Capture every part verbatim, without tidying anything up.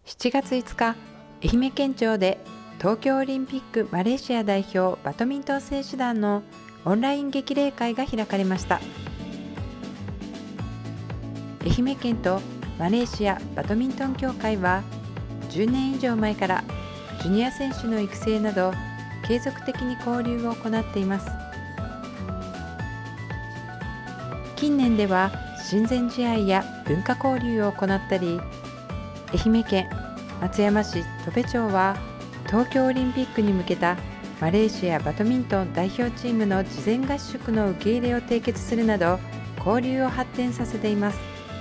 しちがついつか、愛媛県庁で東京オリンピックマレーシア代表バドミントン選手団のオンライン激励会が開かれました。愛媛県とマレーシアバドミントン協会はじゅうねん以上前からジュニア選手の育成など継続的に交流を行っています。近年では親善試合や文化交流を行ったり、愛媛県松山市砥部町は東京オリンピックに向けたマレーシアバドミントン代表チームの事前合宿の受け入れを締結するなど交流を発展させています。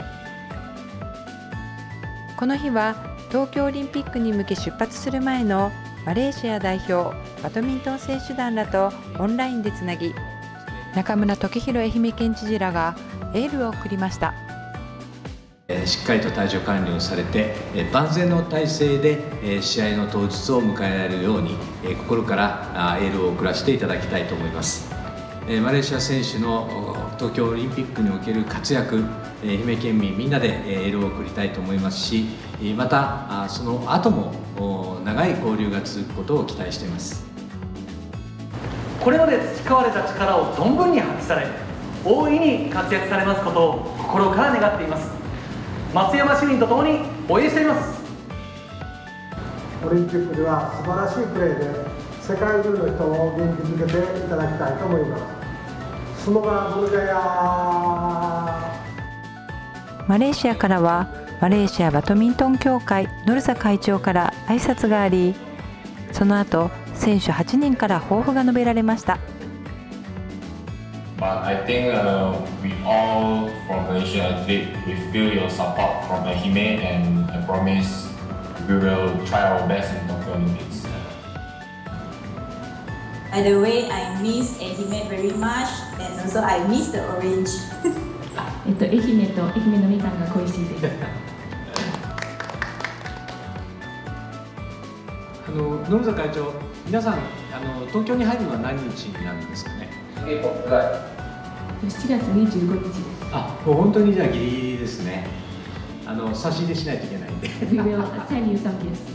この日は東京オリンピックに向け出発する前のマレーシア代表バドミントン選手団らとオンラインでつなぎ、中村時弘愛媛県知事らがエールを送りました。 しっかりと体調管理をされて万全の体制で試合の当日を迎えられるように心からエールを送らせていただきたいと思います。マレーシア選手の東京オリンピックにおける活躍、愛媛県民みんなでエールを送りたいと思いますし、またその後も長い交流が続くことを期待しています。 これまで培われた力を存分に発揮され、大いに活躍されますことを心から願っています。松山市民とともに応援しています。 オリンピックでは素晴らしいプレーで世界中の人を元気づけていただきたいと思います。スモガブルジャヤマレーシアからはマレーシアバドミントン協会ノルザ会長から挨拶があり、その後選手はちにんから抱負が述べられました。 But I think uh, we all from Malaysia athlete, we feel your support from Ehime, and I promise we will try our best in Tokyo Olympics. By the way, I miss Ehime very much, and also I miss the orange. えっと愛媛と愛媛のみかんが恋しいです。 あの野村会長、皆さんあの東京に入るのは何日になるんですかね。 しちがつにじゅうごにちです。 あ、もう本当にじゃあギリギリですね。あの差し入れしないといけないんで。 We will send you some gifts.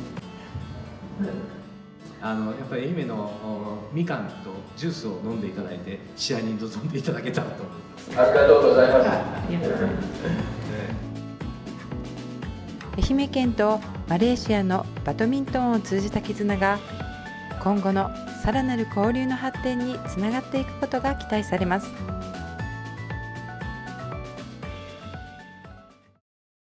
あのやっぱり愛媛のみかんとジュースを飲んでいただいて試合に臨んでいただけたらと思います。 ありがとうございます。 ありがとうございます。 愛媛県とマレーシアのバドミントンを通じた絆が今後のさらなる交流の発展につながっていくことが期待されます。